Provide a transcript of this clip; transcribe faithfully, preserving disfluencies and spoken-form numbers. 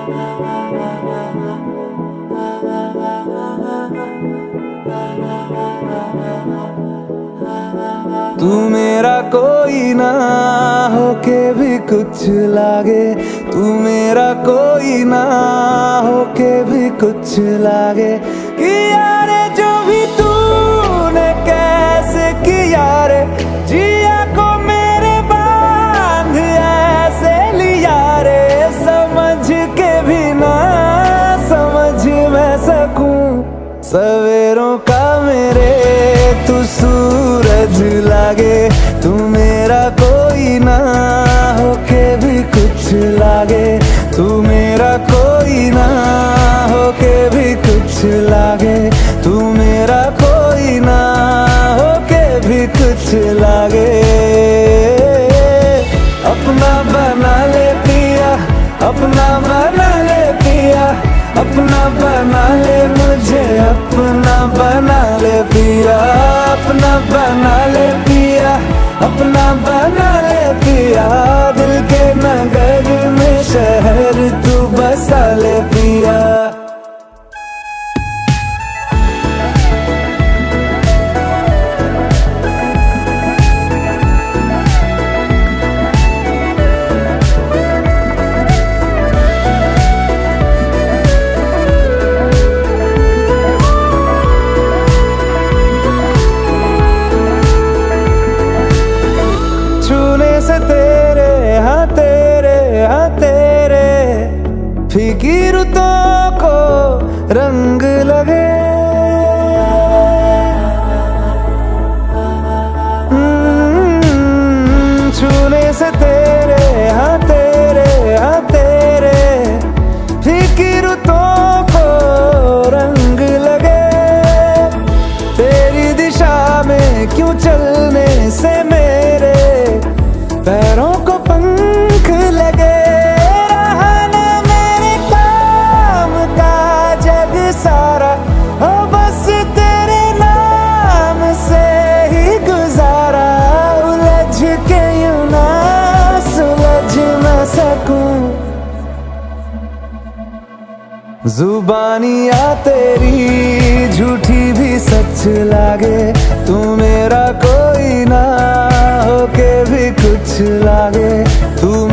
तू मेरा कोई ना होके भी कुछ लागे, तू मेरा कोई ना होके भी कुछ लागे। कि यारे जो भी तूने कैसे किया रे, जिया को मेरे बांध ऐसे लिया रे। समझ के भी ना समझ मैं सकूं सवेरों का मेरे तू सूरज लागे। तू मेरा कोई ना होके भी कुछ लागे, तू मेरा कोई ना होके भी कुछ लागे, तू मेरा कोई ना होके भी कुछ लागे। अपना बना ले पिया, अपना बना ले पिया, अपना बना ले मुझे, अपना बना ले पिया, अपना बना ले पिया, अपना बना ले पिया। दिल के नगर में शहर तू बसा ले पिया। से तेरे हाँ तेरे हाँ तेरे फीकी रुतों को रंग लगे। छूने से तेरे हाँ तेरे हाँ तेरे फीकी रुतों को रंग लगे। तेरी दिशा में क्यों चलने से मेरे पैरों को पंख लगे। रहना मेरे काम का जग सारा हो बस तेरे नाम से ही गुजारा। उलझ के यूं ना सुलझ न सकूं, जुबानियाँ तेरी झूठी भी सच लागे। तू मेरा कोई ना होके भी कुछ लागे, तू